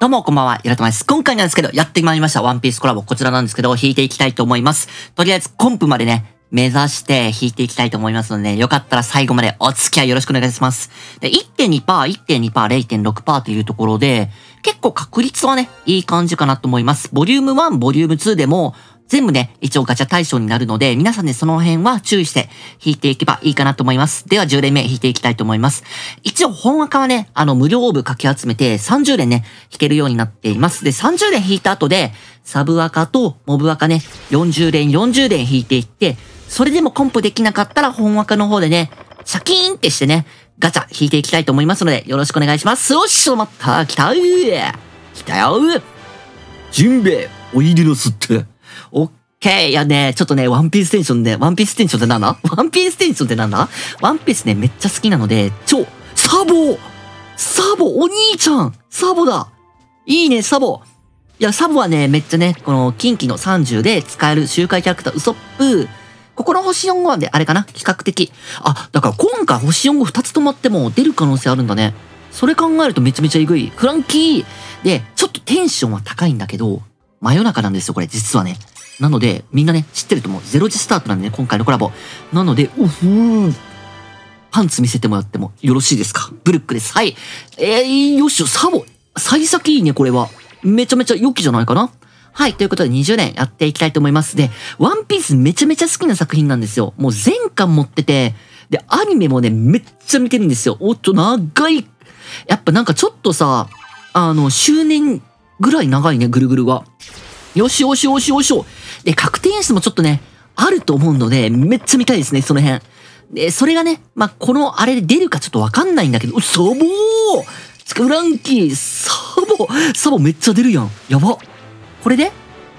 どうもこんばんは、ゆらとまです。今回なんですけど、やってまいりました。ワンピースコラボ、こちらなんですけど、弾いていきたいと思います。とりあえず、コンプまでね、目指して弾いていきたいと思いますので、ね、よかったら最後までお付き合いよろしくお願いします。で、1.2%、1.2%、0.6% というところで、結構確率はね、いい感じかなと思います。ボリューム1、ボリューム2でも、全部ね、一応ガチャ対象になるので、皆さんね、その辺は注意して弾いていけばいいかなと思います。では、10連目弾いていきたいと思います。一応、本赤はね、無料オーブかき集めて、30連ね、弾けるようになっています。で、30連弾いた後で、サブ赤とモブ赤ね、40連、40連弾いていって、それでもコンプできなかったら、本赤の方でね、シャキーンってしてね、ガチャ弾いていきたいと思いますので、よろしくお願いします。おっしょ、まった、来たー来たよージンベエ、おいでなすって。オッケー。いやね、ちょっとね、ワンピーステンションね、ワンピーステンションってなんだワンピーステンションってなんだワンピースね、めっちゃ好きなので、サボお兄ちゃんサボだいいね、サボいや、サボはね、めっちゃね、この、近畿の30で使える周回キャラクター、ウソップ、ここの星4号であれかな比較的。あ、だから今回星4号2つ止まっても出る可能性あるんだね。それ考えるとめちゃめちゃえぐい。フランキーで、ちょっとテンションは高いんだけど、真夜中なんですよ、これ、実はね。なので、みんなね、知ってると思う。0時スタートなんでね、今回のコラボ。なので、パンツ見せてもらってもよろしいですか？ブルックです。はい。よっしゃ、サボ。幸先いいね、これは。めちゃめちゃ良きじゃないかな？はい。ということで、20年やっていきたいと思います。で、ワンピースめちゃめちゃ好きな作品なんですよ。もう全巻持ってて、で、アニメもね、めっちゃ見てるんですよ。長い。やっぱなんかちょっとさ、周年ぐらい長いね、ぐるぐるが。よしよしよしよしよ。で、確定演出もちょっとね、あると思うので、めっちゃ見たいですね、その辺。で、それがね、まあ、このあれで出るかちょっとわかんないんだけど、サボーフランキー、サボめっちゃ出るやん。やば。これで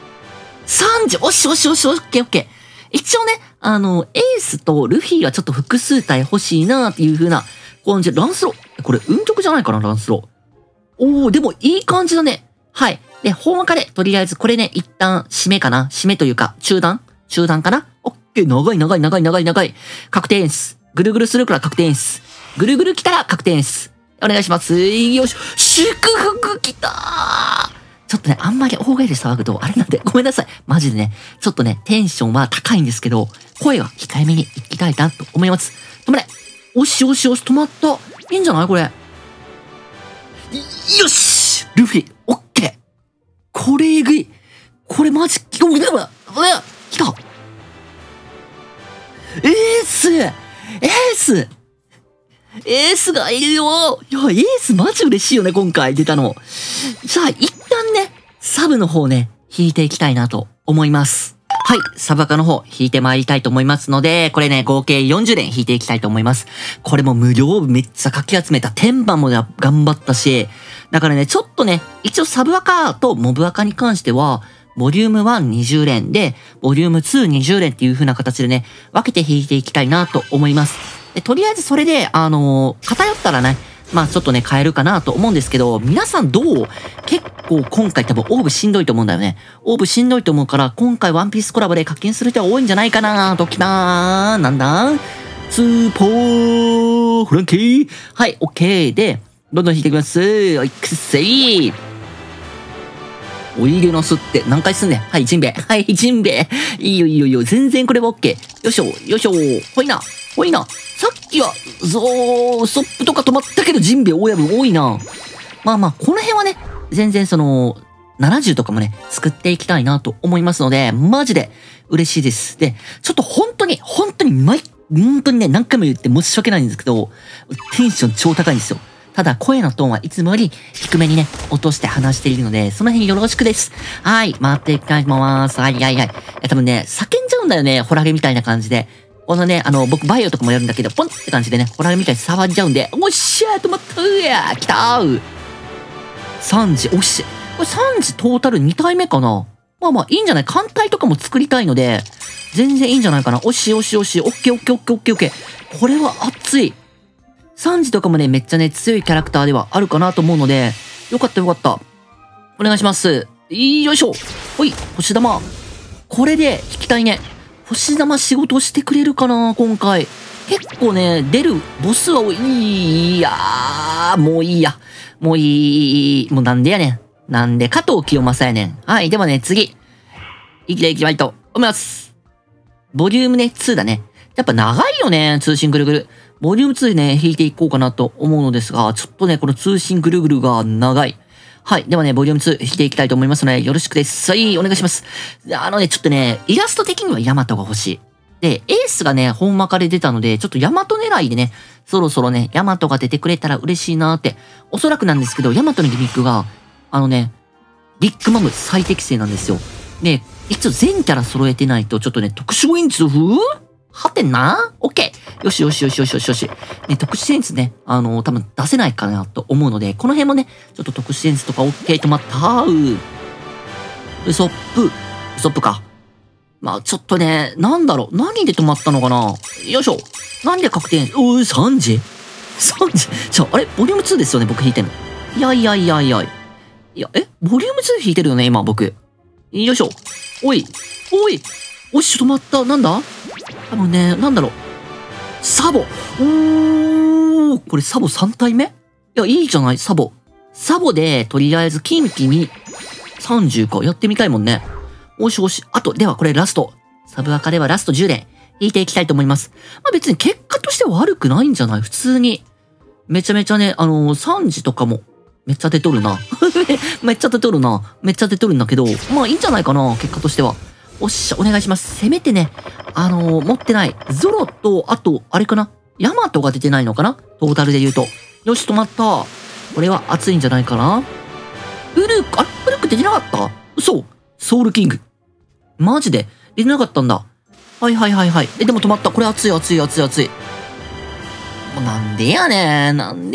?30! おしおしおし、オッケーオッケー。一応ね、エースとルフィはちょっと複数体欲しいなーっていう風な感じで、ランスロ。これ、運曲じゃないかな、ランスロ。おー、でもいい感じだね。はい。で、本赤で、とりあえず、これね、一旦、締めかな締めというか、中断かなオッケー、長い。確定演出。ぐるぐるするから確定演出。ぐるぐる来たら確定演出。お願いします。よし。祝福来たーちょっとね、あんまり大声で騒ぐと、あれなんで、ごめんなさい。マジでね、ちょっとね、テンションは高いんですけど、声は控えめに行きたいなと思います。止まれおし、止まった。いいんじゃないこれ。よしルフィ、オッケーこれえぐいこれマジ、来たエースがいるよいや、エースマジ嬉しいよね、今回出たの。じゃあ、一旦ね、サブの方ね、弾いていきたいなと思います。はい、サブ赤の方弾いてまいりたいと思いますので、これね、合計40連弾いていきたいと思います。これも無料めっちゃかき集めた。天板も頑張ったし、だからね、ちょっとね、一応サブ赤とモブ赤に関しては、ボリューム1、20連で、ボリューム2、20連っていう風な形でね、分けて弾いていきたいなと思います。で、とりあえずそれで、偏ったらね、まあちょっとね、変えるかなと思うんですけど、皆さんどう？結構今回多分オーブしんどいと思うんだよね。オーブしんどいと思うから、今回ワンピースコラボで課金する人は多いんじゃないかなときたー。なんだスーポーフランキーはい、オッケーで、どんどん弾いていきます。おいくせいおいでなすって何回すんねん。はい、ジンベエ。ジンベエ。いいよ。全然これはオッケー。よいしょ。ほいな。さっきは、ストップとか止まったけど、ジンベエ親分多いな。まあ、この辺はね、全然70とかもね、作っていきたいなと思いますので、マジで嬉しいです。で、ちょっと本当にね、何回も言って申し訳ないんですけど、テンション超高いんですよ。ただ、声のトーンはいつもより低めにね、落として話しているので、その辺よろしくです。はい、回っていきたいと思います。はい。多分ね、叫んじゃうんだよね、ホラゲみたいな感じで。このね、僕、バイオとかもやるんだけど、ポンって感じでね、ホラゲみたいに触っちゃうんで、おっしゃー止まった来たー3時、おっしゃ。これ3時トータル2体目かなまあ、いいんじゃない艦隊とかも作りたいので、全然いいんじゃないかな。おっし、オッケー。これは熱い。3時とかもね、めっちゃね、強いキャラクターではあるかなと思うので、よかった。お願いします。よいしょ。ほい、星玉。これで引きたいね。星玉仕事してくれるかな今回。結構ね、出るボスは多い。もういいや。もうなんでやねん。 なんで、加藤清正やねん。はい、ではね、次。いきたいと思います。ボリュームね、2だね。やっぱ長いよね、通信ぐるぐる。ボリューム2でね、引いていこうかなと思うのですが、ちょっとね、この通信ぐるぐるが長い。はい。ではね、ボリューム2引いていきたいと思いますので、よろしくです。はい、お願いします。ちょっとね、イラスト的にはヤマトが欲しい。で、エースがね、本マカで出たので、ちょっとヤマト狙いでね、そろそろね、ヤマトが出てくれたら嬉しいなーって。おそらくなんですけど、ヤマトのギミックが、ビッグマム最適正なんですよ。で、一応全キャラ揃えてないと、ちょっとね、特殊演出風はてなオッケーよし。ね、特殊演出ね、多分出せないかなと思うので、この辺もね、ちょっと特殊演出とかオッケー止まったウソップか。まあ、ちょっとね、なんだろう、何で止まったのかなよいしょ。なんで確定3時あれボリューム2ですよね、僕弾いてんの。いや、ボリューム2弾いてるよね、今、僕。よいしょ。おし、ちょっと待った。なんだ多分ね、なんだろう。サボ。これサボ3体目？いや、いいじゃない、サボ。サボで、とりあえず、キンピに30か。やってみたいもんね。おし。あと、ではこれラスト。サブアカではラスト10連。引いていきたいと思います。まあ別に結果としては悪くないんじゃない？普通に。めちゃめちゃね、3時とかも、めっちゃ出とるな。めっちゃ出とるんだけど、まあいいんじゃないかな、結果としては。おっしゃ、お願いします。せめてね、持ってない。ゾロと、あと、あれかな？ヤマトが出てないのかな？トータルで言うと。よし、止まった。これは熱いんじゃないかな？ブルック出てなかった？嘘？ソウルキング。マジで出てなかったんだ。はい。でも止まった。これ熱い。もうなんでやね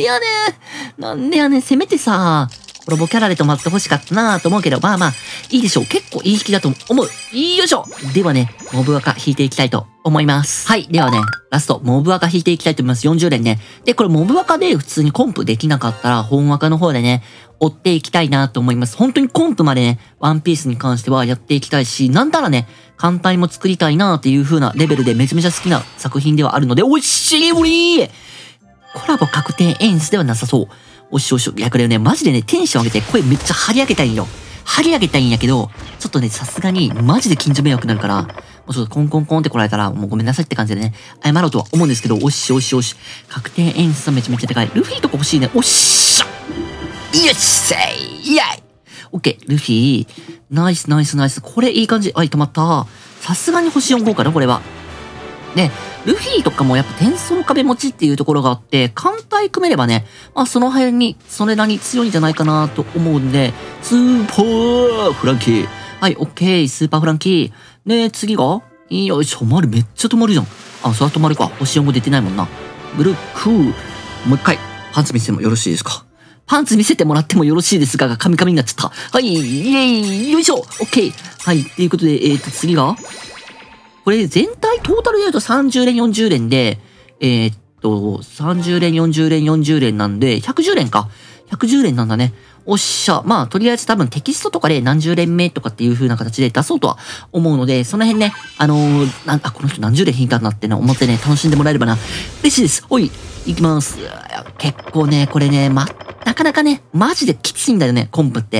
ん。せめてさ、コラボキャラで止まってほしかったなぁと思うけど、まあ、いいでしょう。結構いい引きだと思う。よいしょ。ではね、モブアカ引いていきたいと思います。はい。ではね、ラスト、モブアカ引いていきたいと思います。40連ね。で、これモブアカで普通にコンプできなかったら、本アカの方でね、追っていきたいなと思います。本当にコンプまでね、ワンピースに関してはやっていきたいし、なんだらね、艦隊も作りたいなっていう風なレベルでめちゃめちゃ好きな作品ではあるので、おいしいおりーコラボ確定演出ではなさそう。おし。いや、これね、マジでね、テンション上げて声めっちゃ張り上げたいんよ。張り上げたいんやけど、ちょっとね、さすがに、マジで近所迷惑になるから、もうちょっとコンって来られたら、もうごめんなさいって感じでね、謝ろうとは思うんですけど、おし。確定演出はめちゃめちゃでかい。ルフィとか欲しいね。おっしゃよっしゃイエイオッケー、ルフィ。ナイス。これいい感じ。はい、止まった。さすがに星4号かな、これは。ね、ルフィとかもやっぱ転送壁持ちっていうところがあって、艦隊組めればね、まあその辺に、それなりに強いんじゃないかなと思うんで、スーパーフランキー。はい、オッケー、スーパーフランキー。ね、次がよいしょ、止まる、めっちゃ止まるじゃん。あ、それは止まるか。星4号出てないもんな。ブルックもう一回、パンツ見せてもよろしいですか？パンツ見せてもらってもよろしいですかがカミカミになっちゃった。はい、イエイ、よいしょ、オッケー。はい、ということで、次がこれ全体トータルで言うと30連40連で、30連40連なんで、110連か。110連なんだね。おっしゃ。まあ、とりあえず多分テキストとかで何十連目とかっていう風な形で出そうとは思うので、その辺ね、この人何十連引いたんだってね、思ってね、楽しんでもらえればな。嬉しいです。おい、行きます。結構ね、これね、なかなかね、マジできついんだよね、コンプって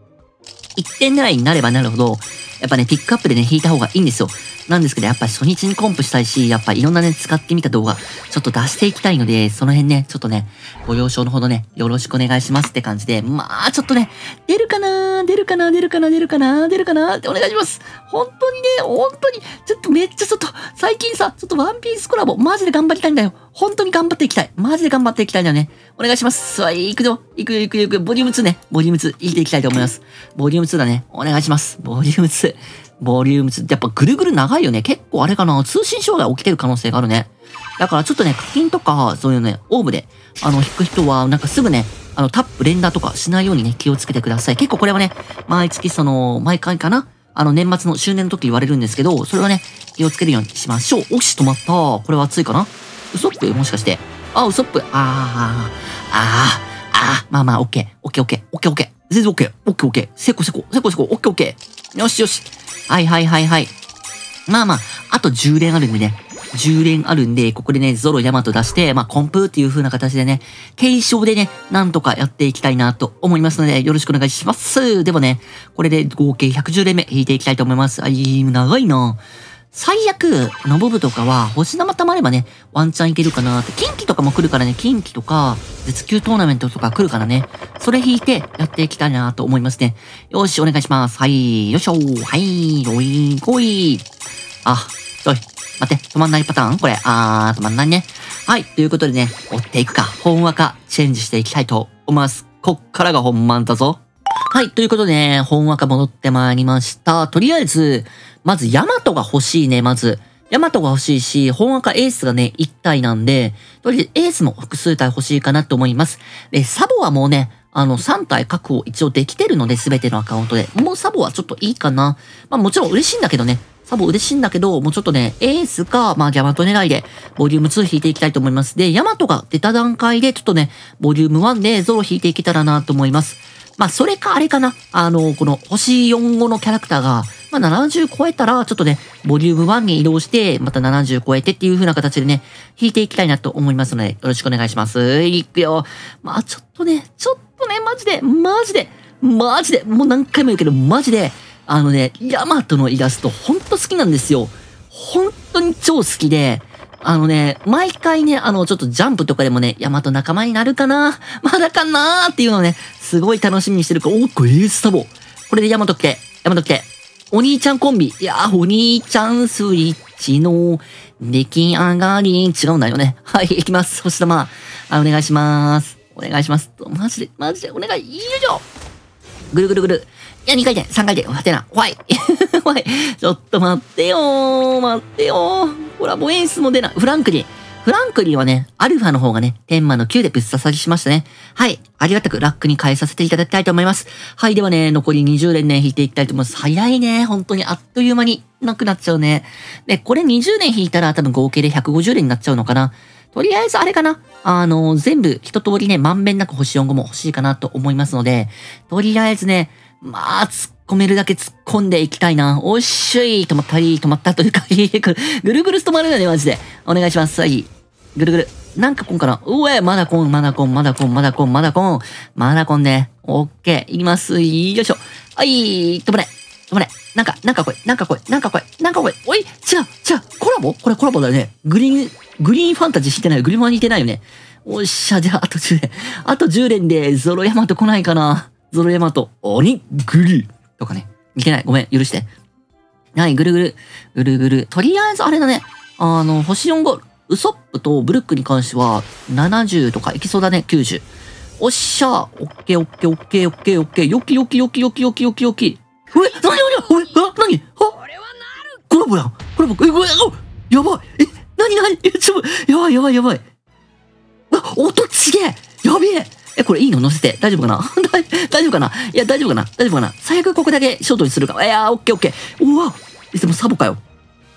。1点狙いになればなるほど、やっぱね、ピックアップでね、引いた方がいいんですよ。なんですけど、やっぱり初日にコンプしたいし、やっぱいろんなね、使ってみた動画、ちょっと出していきたいので、その辺ね、ちょっとね、ご了承のほどね、よろしくお願いしますって感じで、まあ、ちょっとね、出るかなってお願いします。本当にね、ちょっとめっちゃちょっと、最近さ、ちょっとワンピースコラボ、マジで頑張りたいんだよ。本当に頑張っていきたい。マジで頑張っていきたいんだよね。お願いします。はい、行くよ。ボリューム2ね。ボリューム2、入れていきたいと思います。ボリューム2だね。お願いします。ボリューム2。やっぱぐるぐる長いよね。結構あれかな。通信障害起きてる可能性があるね。だからちょっとね、課金とか、そういうね、オーブで、引く人は、なんかすぐね、タップ、連打とかしないようにね、気をつけてください。結構これはね、毎月毎回かな。年末の周年の時言われるんですけど、それはね、気をつけるようにしましょう。おし、止まった。これは熱いかな？ウソップもしかして。ウソップ。まあ、オッケー。全然オッケー。せこ、オッケー。よし。はい。まあ、あと10連あるんでね、 10連あるんで、ここでね、ゾロヤマト出して、まあ、コンプっていう風な形でね、継承でね、なんとかやっていきたいなと思いますので、よろしくお願いします。ではね、これで合計110連目引いていきたいと思います。長いな。最悪、ノボブとかは、星玉溜まればね、ワンチャンいけるかなって。近畿とかも来るからね、近畿とか、絶級トーナメントとか来るからね、それ引いてやっていきたいなと思いますね。よし、お願いします。はい、よいしょ。はい、おい、こい。あ、ちょい。待って、止まんないパターンこれ。止まんないね。はい、ということでね、追っていくか、本話か、チェンジしていきたいと思います。こっからが本番だぞ。はい、ということでね、本話か戻ってまいりました。とりあえず、まず、ヤマトが欲しいね、まず。ヤマトが欲しいし、本赤エースがね、1体なんで、とりあえずエースも複数体欲しいかなと思います。で、サボはもうね、3体確保一応できてるので、すべてのアカウントで。もうサボはちょっといいかな。まあもちろん嬉しいんだけどね。サボ嬉しいんだけど、もうちょっとね、エースか、まあヤマト狙いで、ボリューム2引いていきたいと思います。で、ヤマトが出た段階で、ちょっとね、ボリューム1でゾロ引いていけたらなと思います。まあそれかあれかな。この星4号のキャラクターが、まあ、70超えたら、ちょっとね、ボリューム1に移動して、また70超えてっていう風な形でね、引いていきたいなと思いますので、よろしくお願いします。いくよ。まあ、ちょっとね、マジで、もう何回も言うけど、マジで、ヤマトのイラスト、ほんと好きなんですよ。本当に超好きで、毎回ね、ちょっとジャンプとかでもね、ヤマト仲間になるかなまだかなーっていうのをね、すごい楽しみにしてるから、これエースサボ。これでヤマト来て。お兄ちゃんコンビ。いやー、お兄ちゃんスイッチの出来上がり。違うんだよね。はい、行きます。星玉。お願いします。マジで、お願い。よいしょ。ぐるぐるぐる。いや、2回転、3回転。待てな。怖い。怖い。ちょっと待ってよー。コラボエースも出ない。フランクリーはね、アルファの方がね、天魔の9でぶっ刺さりしましたね。はい。ありがたくラックに変えさせていただきたいと思います。はい。ではね、残り20連ね、引いていきたいと思います。早いね。本当にあっという間になくなっちゃうね。で、これ20連引いたら多分合計で150連になっちゃうのかな。とりあえずあれかな。全部一通りね、まんべんなく星4個も欲しいかなと思いますので、とりあえずね、まあ、突っ込めるだけ突っ込んでいきたいな。おっしゃい。止まったというか、ぐるぐる止まるよね、マジで。お願いします。はい。ぐるぐる。なんかこんかな。うえ、まだこんね。オッケー。いきます。よいしょ。はい、止まれ。なんか来い。おい、違う。コラボだよね。グリーンファンタジー引いてないよ。グリーンファン引いてないよね。おっしゃ、じゃあ、あと10連でゾロヤマト来ないかな。ゾロヤマト、鬼グリとかね。いけない。ごめん、許して。はい、ぐるぐる。とりあえずあれだね。星4号。ウソップとブルックに関しては、70とかいきそうだね、90。おっしゃー、オッケー。よき。何コラボやん。やばい。何やばい。音ちげえやべえ。これいいの乗せて。大丈夫かな大丈夫かな最悪ここだけショートにするか。いやー、オッケー。うわでもサボかよ。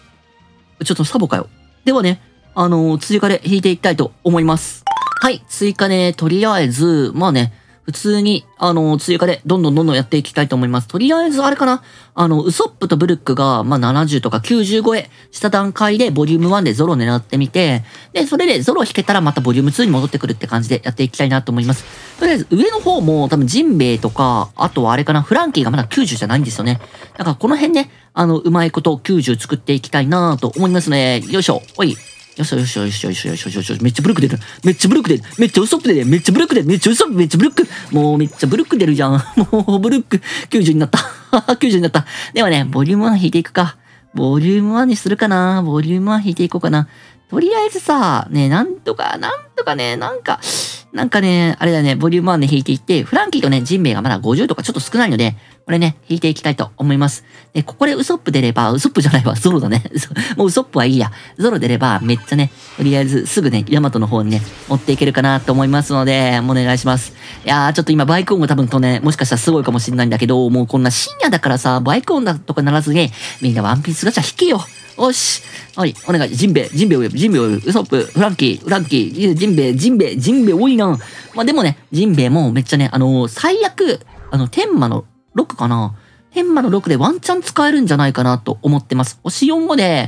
ではね、追加で引いていきたいと思います。はい、追加ね、とりあえず、まあね、普通に、追加でどんどんやっていきたいと思います。とりあえず、あれかなウソップとブルックが、まあ、70とか90超えした段階で、ボリューム1でゾロ狙ってみて、で、それでゾロ引けたらまたボリューム2に戻ってくるって感じでやっていきたいなと思います。とりあえず、上の方も多分ジンベエとか、あとはあれかなフランキーがまだ90じゃないんですよね。だからこの辺ね、うまいこと90作っていきたいなと思いますね。よいしょ。おい。よし。めっちゃブルック出る。めっちゃウソップ出る。めっちゃブルック。もうめっちゃブルック出るじゃん。もうブルック90になった。ではね、ボリューム1引いていくか。ボリューム1にするかな。ボリューム1引いていこうかな。とりあえずさ、ね、なんとかね、なんかね、あれだね、ボリューム1で引いていって、フランキーとね、ジンベエがまだ50とかちょっと少ないので、これね、引いていきたいと思います。で、ここでウソップ出れば、ウソップじゃないわ、ゾロだね。もうウソップはいいや。ゾロ出れば、めっちゃね、とりあえずすぐね、ヤマトの方にね、持っていけるかなと思いますので、お願いします。いやー、ちょっと今バイク音が多分とね、もしかしたらすごいかもしれないんだけど、もうこんな深夜だからさ、バイク音だとかならずね、みんなワンピースガチャ引けよ。おし。はい、お願い。ジンベエを呼ぶ。ウソップ、フランキー、ジンベエ多いな。まあ、でもね、ジンベエもめっちゃね、最悪、天魔の6かな。天魔の6でワンチャン使えるんじゃないかなと思ってます。星4語で、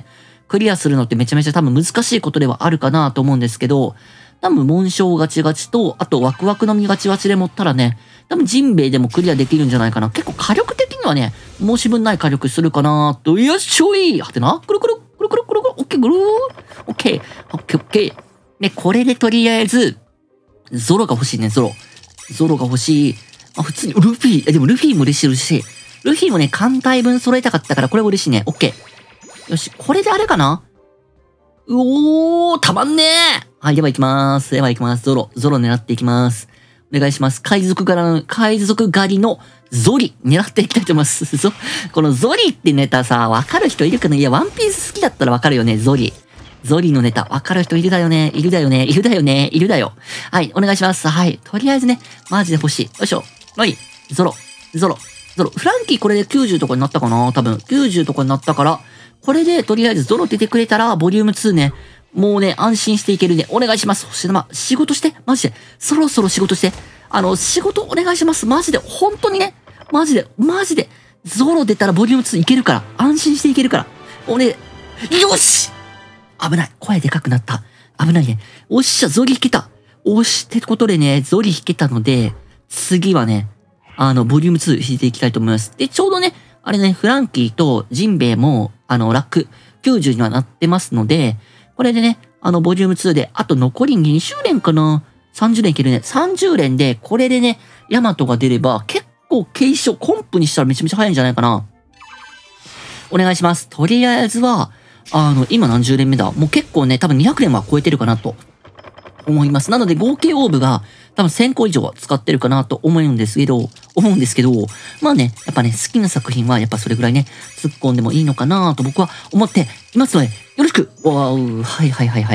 クリアするのってめちゃめちゃ多分難しいことではあるかなと思うんですけど、多分紋章ガチガチと、あとワクワクの実ガチガチで持ったらね、多分ジンベエでもクリアできるんじゃないかな。結構火力的にはね、申し分ない火力するかなと。よっしょいはてな。くるくる、くるくるくるくる、オッケー、ぐるー。オッケー、オッケー、オッケー。で、これでとりあえず、ゾロが欲しいね、ゾロ。ゾロが欲しい。あ、普通に、ルフィ。でもルフィも嬉しい、嬉しい。ルフィもね、艦隊分揃えたかったから、これ嬉しいね。オッケー。よし、これであれかな。おー、たまんねー。はい、では行きまーす。では行きます。ゾロ狙っていきます。お願いします。海賊狩りのゾリ、狙っていきたいと思います。このゾリってネタさ、わかる人いるかな。いや、ワンピース好きだったらわかるよね、ゾリ。ゾリのネタ、わかる人いるだよね、いるだよね、いるだよね、いるだよ。はい、お願いします。はい、とりあえずね、マジで欲しい。よいしょ。はい、ゾロ。フランキーこれで90とかになったかな多分。90とかになったから、これでとりあえずゾロ出てくれたら、ボリューム2ね、もうね、安心していけるね。お願いします。星玉、仕事して。マジで。そろそろ仕事して。仕事お願いします。マジで。本当にね。マジで。ゾロ出たらボリューム2いけるから。安心していけるから。よし危ない。声でかくなった。危ないね。おっしゃ、ゾリ引けた。おし、ってことでね、ゾリ引けたので、次はね、ボリューム2引いていきたいと思います。で、ちょうどね、あれね、フランキーとジンベエも、ラック90にはなってますので、これでね、ボリューム2で、あと残り20連かな ?30 連いけるね。30連で、これでね、ヤマトが出れば、結構継承、コンプにしたらめちゃめちゃ早いんじゃないかな。お願いします。とりあえずは、今何十連目だもう結構ね、多分200連は超えてるかなと思います。なので合計オーブが多分1000個以上は使ってるかなと思うんですけど、まあね、やっぱね、好きな作品はやっぱそれぐらいね、突っ込んでもいいのかなと僕は思っていますので、よろしくわー、はい。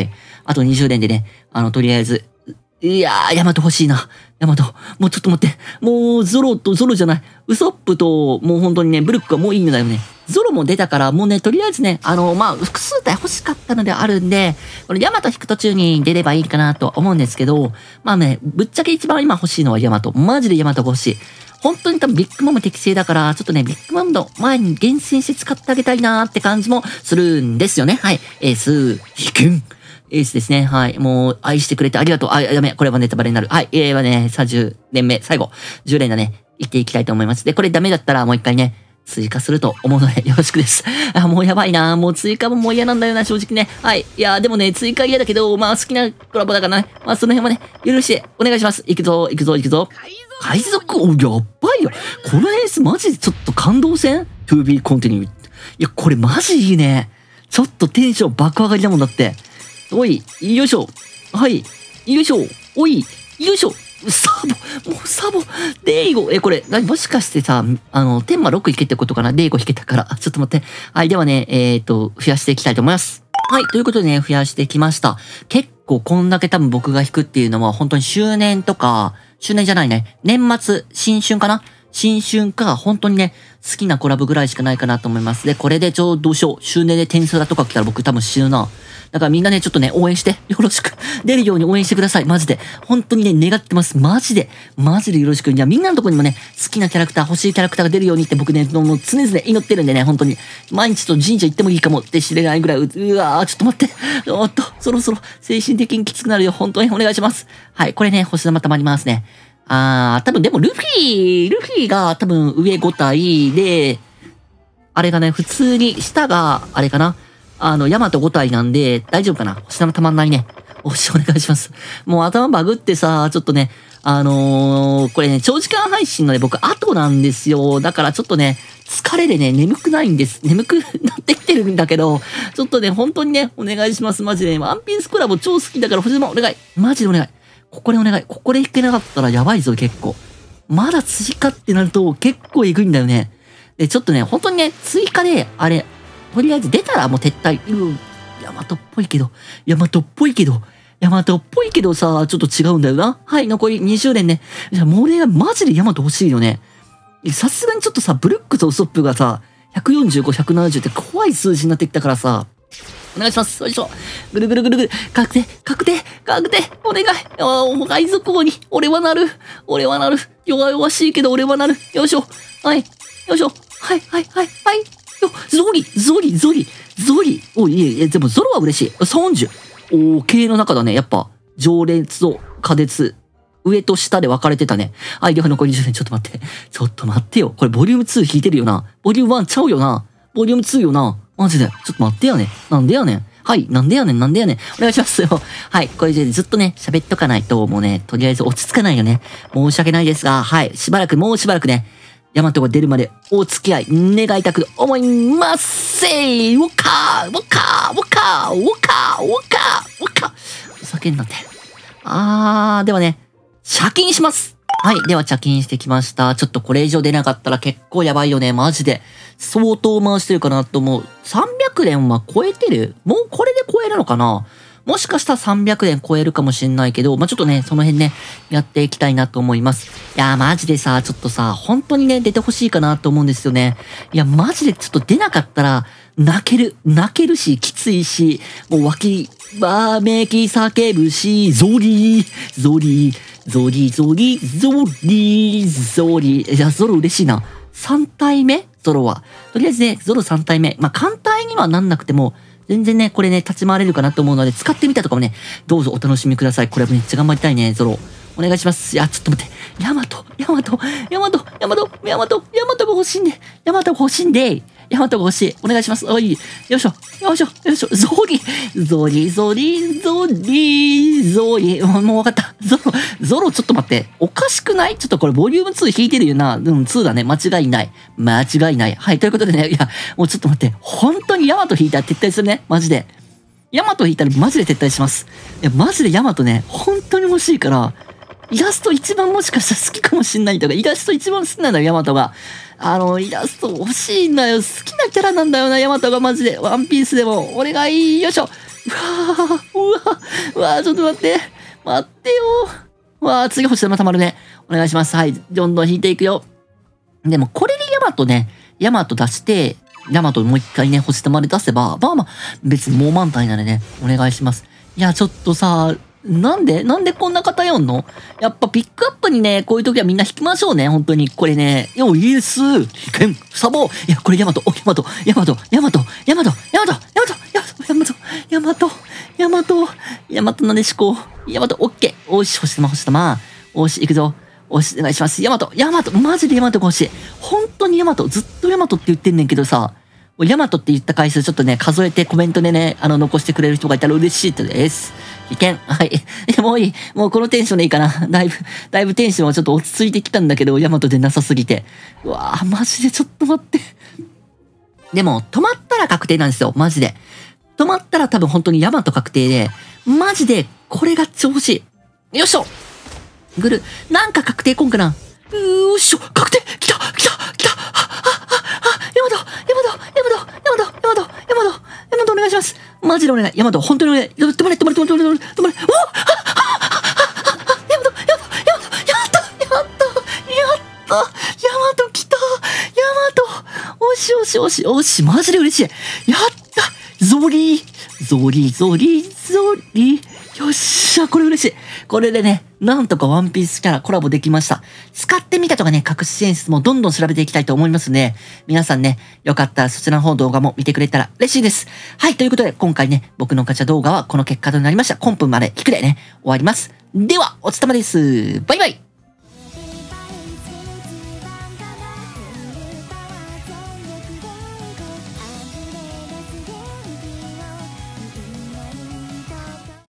あと20連でね、とりあえず、いやー、ヤマト欲しいな。ヤマト。もうちょっと待って。もう、ゾロじゃない。ウソップと、もう本当にね、ブルックはもういいんだよね。ゾロも出たから、もうね、とりあえずね、まあ、複数体欲しかったのであるんで、これヤマト引く途中に出ればいいかなと思うんですけど、まあね、ぶっちゃけ一番今欲しいのはヤマト。マジでヤマトが欲しい。本当に多分ビッグマム適正だから、ちょっとね、ビッグマムの前に厳選して使ってあげたいなーって感じもするんですよね。はい。エース、引くん。エースですね。はい。もう、愛してくれてありがとう。ダメ。これはネタバレになる。はい。はね、30連目、最後、10連だね。行っていきたいと思います。で、これダメだったらもう一回ね、追加すると思うので、よろしくです。もうやばいな。もう追加も嫌なんだよな、正直ね。はい。いや、でもね、追加嫌だけど、まあ、好きなコラボだからね。まあ、その辺もね、許して、お願いします。行くぞ。海賊お、やばいよ。この演出マジでちょっと感動せん ?to be continue。いや、これマジいいね。ちょっとテンション爆上がりだもんだって。おい、よいしょ。はい。よいしょ。おい、よいしょ。サボ。デイゴ。これ、もしかしてさ、天馬6いけってことかなデイゴ引けたから。ちょっと待って。はい、ではね、増やしていきたいと思います。はい、ということでね、増やしてきました。結構こんだけ多分僕が引くっていうのは、本当に周年とか、周年じゃないね。年末、新春かな新春か、本当にね、好きなコラボぐらいしかないかなと思います。で、これでどうしよう。周年で点数だとか来たら僕多分死ぬな。だからみんなね、ちょっとね、応援して、よろしく。出るように応援してください。マジで。本当にね、願ってます。マジでよろしく。いや、みんなのとこにもね、好きなキャラクター、欲しいキャラクターが出るようにって僕ね、もう常々祈ってるんでね、本当に。毎日と神社行ってもいいかもって知れないぐらい、うわー、ちょっと待って。そろそろ精神的にきつくなるよ。本当にお願いします。はい、これね、星玉溜まりますね。多分でもルフィが多分上5体で、あれがね、普通に下が、あれかな。ヤマト5体なんで、大丈夫かな星玉たまんないね。お願いします。もう頭バグってさ、ちょっとね、これね、長時間配信のね、僕後なんですよ。だからちょっとね、疲れでね、眠くないんです。眠くなってきてるんだけど、ちょっとね、本当にね、お願いします。マジでね、ワンピースコラボ超好きだから、星玉お願い。マジでお願い。ここでお願い。ここで引けなかったらやばいぞ、結構。まだ追加ってなると結構エグいんだよね。で、ちょっとね、本当にね、追加で、あれ、とりあえず出たらもう撤退。ヤマトっぽいけどさ、ちょっと違うんだよな。はい、残り20連ね。じゃあもう俺はマジでヤマト欲しいよね。さすがにちょっとさ、ブルックとウソップがさ、145、170って怖い数字になってきたからさ、お願いします。よいしょ。ぐる。確定。お願い。海賊王に、俺はなる。弱々しいけど俺はなる。よいしょ。はい。よいしょ。はい。 ゾリ。お、いえ、でもゾロは嬉しい。30。おー、系の中だね。やっぱ、上列と下列。上と下で分かれてたね。はい、では残り20年。ちょっと待って。ちょっと待ってよ。これボリューム2引いてるよな。ボリューム1ちゃうよな。ボリューム2よな。マジで。ちょっと待ってやね。なんでやねん。はい、なんでやねん。お願いしますよ。はい、これでずっとね、喋っとかないと、もうね、とりあえず落ち着かないよね。申し訳ないですが、はい、もうしばらくね、ヤマトが出るまでお付き合い願いたく思いますせー。ウォッカーお酒になって。ではね、借金します。はい。では、貯金してきました。ちょっとこれ以上出なかったら結構やばいよね。マジで。相当回してるかなと思う。300連は超えてる？もうこれで超えるのかな？もしかしたら300連超えるかもしんないけど、ちょっとね、その辺ね、やっていきたいなと思います。いやー、マジでさ、ちょっとさ、本当にね、出てほしいかなと思うんですよね。いや、マジでちょっと出なかったら、泣けるし、きついし、もうわめき叫ぶし、ゾリ。いや、ゾロ嬉しいな。3体目ゾロは。とりあえずね、ゾロ3体目。艦隊にはなんなくても、全然ね、これね、立ち回れるかなと思うので、使ってみたとかもね、どうぞお楽しみください。これめっちゃ頑張りたいね、ゾロ。お願いします。いや、ちょっと待って。ヤマトが欲しいんで。ヤマトが欲しい。お願いします。おい。よいしょ。ゾリ。もう分かった。ゾロちょっと待って。おかしくない？ちょっとこれボリューム2引いてるよな。2だね。間違いない。はい、ということでね、いや、もうちょっと待って。本当にヤマト引いたら撤退するね。マジで。ヤマト引いたらマジで撤退します。いや、マジでヤマトね、本当に欲しいから、イラスト一番もしかしたら好きかもしんないとか、イラスト一番好きなんだよ、ヤマトが。イラスト欲しいんだよ。好きなキャラなんだよな、ヤマトがマジで。ワンピースでも。お願い、よいしょ。うわー、ちょっと待って。待ってよー。次星玉たまるね。お願いします。はい、どんどん引いていくよ。でも、これでヤマト出して、ヤマトもう一回ね、星玉で出せば、別にもう満タンなんでね、お願いします。いや、ちょっとさ、なんでこんな偏んの？やっぱピックアップにね、こういう時はみんな引きましょうね、本当に。これね、イエス、サボいや、これヤマト、なでしこ。ヤマト、オッケー。おし、星玉。おし、行くぞ。おし、お願いします。ヤマト、マジでヤマトが欲しい。本当にヤマト、ずっとヤマトって言ってんねんけどさ、ヤマトって言った回数ちょっとね、数えてコメントでね、残してくれる人がいたら嬉しいです。危険。はい。もういい。もうこのテンションでいいかな。だいぶテンションはちょっと落ち着いてきたんだけど、ヤマトでなさすぎて。うわぁ、マジでちょっと待って。でも、止まったら確定なんですよ。マジで。止まったら多分本当にヤマト確定で、マジでこれが超欲しい。よいしょなんか確定こんかな。よいしょ確定来たヤマトお願いします。マジでお願い。ヤマト、本当にお願い。止まれ。おヤマト来た。おし、マジで嬉しい。やったゾリ。よっしゃ、これ嬉しい。これでね、なんとかワンピースキャラコラボできました。使ってみたとかね、隠し演出もどんどん調べていきたいと思いますんで、皆さんね、よかったらそちらの方動画も見てくれたら嬉しいです。はい、ということで今回ね、僕のガチャ動画はこの結果となりました。コンプまで引くでね、終わります。では、おつたまです。バイバイ。